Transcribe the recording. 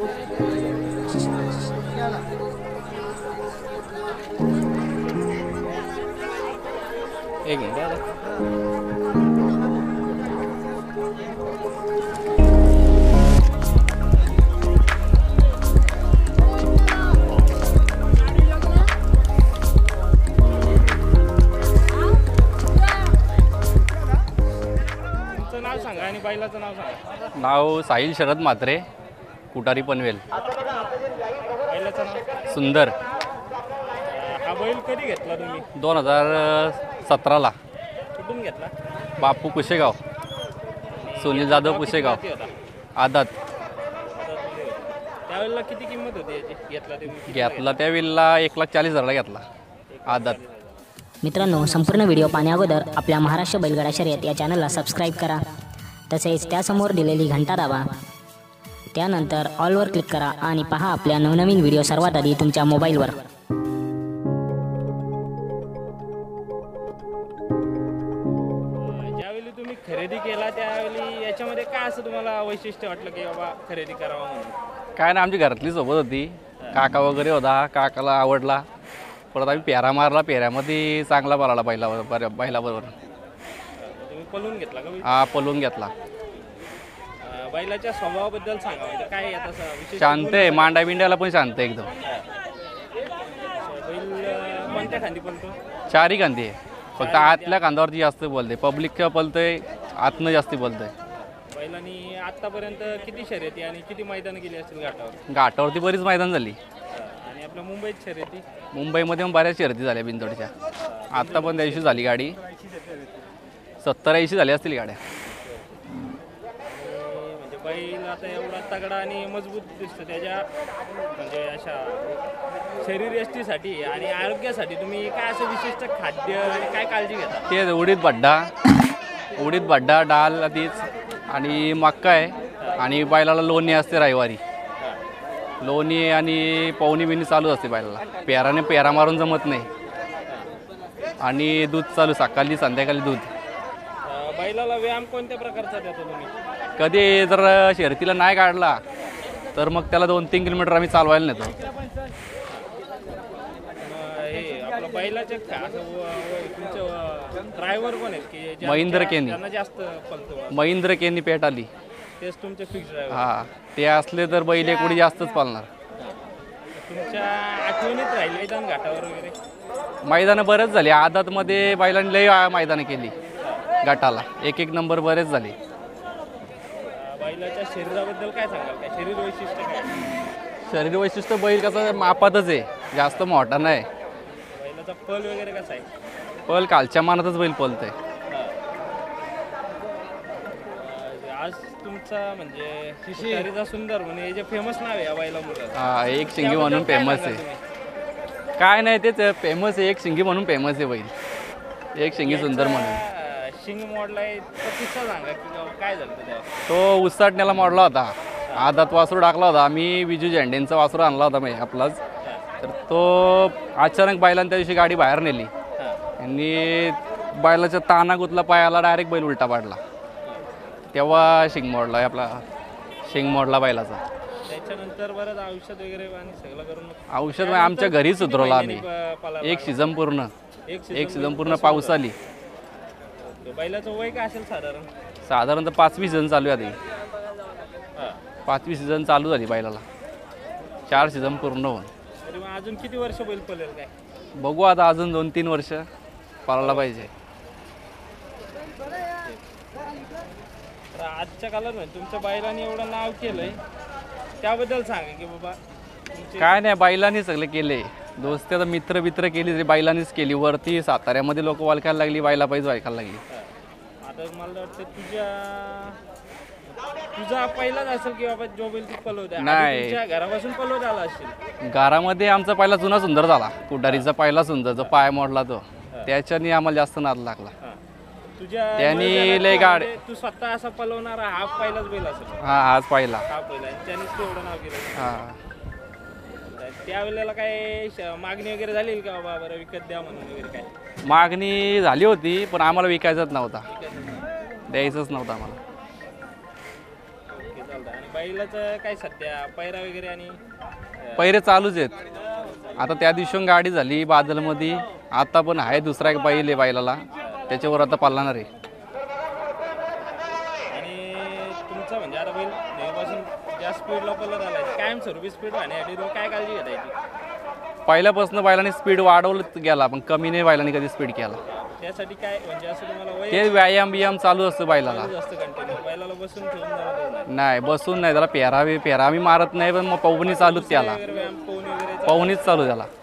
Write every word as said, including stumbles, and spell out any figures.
एक मिनिट नाव सांगा आणि बैलाचं नाव सांगा. नाव साहिल शरद म्हात्रे, कुटारी पनवेल. बैलाचं नाव सुंदर. हा बैल कधी घेतला तुम्ही? दोन हजार सतराला. कुठून घेतला? बापू कुशेगाव, सुनील जाधव कुशेगाव. आदात. त्यावेळेला किती किंमत होती याची घेतला तुम्ही? घेतला त्यावेळेला एक लाख चाळीस हजारला घेतला आदात. मित्रांनो, संपूर्ण व्हिडिओ पाहण्याअगोदर आपल्या महाराष्ट्र बैलगाडा शर्यत या चॅनलला सबस्क्राईब करा. तसेच त्यासमोर दिलेली घंटा दाबा. त्यानंतर ऑलवर क्लिक करा आणि पहा आपल्या नवनवीन व्हिडिओ सर्वात आधी तुमच्या मोबाईलवर. ज्यावेळी तुम्ही खरेदी केला त्यावेळी याच्यामध्ये काय असं तुम्हाला वैशिष्ट्य वाटलं की बाबा खरेदी करावं म्हणून? काय ना, आमची घरातली सोबत होती, काका वगैरे होता, काकाला आवडला. परत आम्ही पेरा मारला, पेऱ्यामध्ये चांगला पळाला बैला बैलाबरोबर. तुम्ही पळून घेतला का? हा, पळून घेतला. बैलाच्या स्वभावाबद्दल सांगा, म्हणजे काय येत असं विशेष? शांत आहे, मांडा बिंड्याला पण शांत आहे एकदम. बैल कोणत्या खांदी पळतो? चारही खांदी आहे, फक्त आतल्या खांद्यावरती जास्त बोलते. पब्लिकच्या पळतंय, आतनं जास्ती बोलतंय. बैलांनी आतापर्यंत किती शर्यती आणि किती मैदान केली असतील घाटावर? घाटावरती बरीच मैदान झाली. आणि आपल्या मुंबईत शर्यती? मुंबईमध्ये पण बऱ्याच शर्यती झाल्या बिनतोडच्या. आत्ता पण त्या दिवशी झाली गाडी, सत्तर ऐंशी झाली असतील गाड्या. म्हणजे बैल आता एवढा तगडा आणि मजबूत दिसतो, त्याच्या म्हणजे अशा शरीर यष्टीसाठी आणि आरोग्यासाठी तुम्ही काय असं विशिष्ट खाद्य आणि काय काळजी घेता? ते उडीद भड्डा, उडीद भड्डा, डाळ तीच आणि मक्का आहे. आणि बैलाला लोणी असते रविवारी, लोणी आणि पवनी बिनी चालू असते बैलाला. पेराने पेरा मारून जमत नाही. आणि दूध चालू सकाळी संध्याकाळी दूध. बैलाला व्यायाम कोणत्या प्रकारचा देतो तुम्ही? कधी जर शर्यतीला नाही काढला तर मग त्याला दोन तीन किलोमीटर आम्ही चालवायला नेतो. हे आपलं बैलाचे तुमचं ड्रायव्हर कोण आहेत की महेंद्र केनी, त्यांना जास्त पळतो? महेंद्र केनी पेट आली, तेच तुमचे फिक्स ड्रायव्हर? हा, ते असले तर बैल एकुडी जास्तच पालणार. तुमच्या आठवणीत राहिले मैदान घाटावर वगैरे? मैदानं बरेच झाली. आदातमध्ये बैलांनी लई मैदानं केली घाटाला, एक एक नंबर बरेच झाले. बैलाच्या शरीराबद्दल काय सांगाल? काय शरीर वैशिष्ट्य काय? शरीर वैशिष्ट्य बैल कसं मापातच आहे, जास्त मोठा नाही. बैलाचा पल वगैरे कसा आहे? पल कालच्या मानातच बैल पलतंय. आज तुमचा म्हणजे शिकारीचा सुंदर म्हणजे हे जे फेमस नाव आहे या बैलामुळे. हा, एक शिंगी म्हणून फेमस आहे. काय नाही, तेच फेमस आहे, एक शिंगी म्हणून फेमस आहे बैल, एक शिंगी सुंदर म्हणून. शिंग मोडला आहे तो किस्सा सांगा की काय झालं तेव्हा? तो उसाटण्याला मोडला होता. आदात वासरू टाकला होता. आम्ही विजू झेंडेंचा वासरू आणला होता मी आपलाच. तर तो अचानक बैलांनी त्या दिवशी गाडी बाहेर नेली आणि बैलाच्या ताना गुतला, पायाला डायरेक्ट बैल उलटा पाडला. तेव्हा शिंग मोडला आपला, शिंग मोडला बैलाचा. त्याच्यानंतर बरंच औषध वगैरे आणि सगळं करून औषध आमच्या घरीच उतरवलं आम्ही. एक सीझन पूर्ण, एक सीझन पूर्ण पाऊस आली. बैलाचं वय काय असेल साधारण? साधारणतः पाचवी सीझन चालू आहे आधी. पाचवी सीझन चालू झाली बैलाला, चार सीझन पूर्ण होऊन. तरी मग अजून किती वर्ष बैल पळेल काय? बघू आता, अजून दोन तीन वर्ष पळायला पाहिजे. आजच्या काळात म्हणजे तुमच्या बैलांनी एवढं नाव केलंय त्याबद्दल सांगा की बाबा. काय नाही, बैलांनी सगळं केले. दोस्त आता मित्र मित्र केली तरी बैलांनीच केली. वरती साताऱ्यामध्ये लोक वालखायला लागली, बैला पाहिजे वायखायला लागली. आता मला वाटतं तुझ्या तुझा पहिलाच असेल की बाबा जो बैल तू पळवत आहे? नाही, तुझ्या घरापासून पळवत आला असेल? घरामध्ये आमचा पहिला जुना सुंदर झाला, कुटारीचा पहिला सुंदर, जो पाय मोडला तो, त्याच्यानी आम्हाला जास्त नाद लागला. तुझ्या त्यांनी लय गाड तू स्वतः असा पळवणारा हा पहिलाच बैल असेल? हा, आज पहिला. हा पहिला, त्यानेच तू एवढं नाव केलं. हा, त्यावेळेला काय मागणी वगैरे झाली का बाबा बरं विकत द्या म्हणून वगैरे? काय मागणी झाली होती पण आम्हाला विकायचाच नव्हता, द्यायचंच नव्हतं आम्हाला. चालतं. आणि बैलाचं काय सध्या पैरा वगैरे आणि अं, पहिरे चालूच आहेत. आता त्या दिवशी गाडी झाली बादलमध्ये, आता पण आहे दुसरा एक बैल आहे बैलाला, त्याच्यावर आता पालणार आहे. आणि तुमचं म्हणजे आता बैल नेहमीपासून ज्या स्पीडला पलत आलाय कायमस्वरूपी स्पीड वाढण्यासाठी तुम्ही काय काळजी घेता याची? पहिल्यापासून बैलाने स्पीड वाढवलं गेला, पण कमी नाही बैलाने कधी स्पीड केला. त्यासाठी काय म्हणजे असं तुम्हाला वय ते व्यायाम बियाम चालू असतं बैलाला. जास्त कंटिन्यू बैलाला बसून ठेवून जमतच नाही नाही बसून नाही, त्याला पेरावी पेरावी मारत नाही, पण मग पवनी चालूच त्याला, वगैरे व्यायाम पोहणे वगैरे पवनीच चालू त्याला.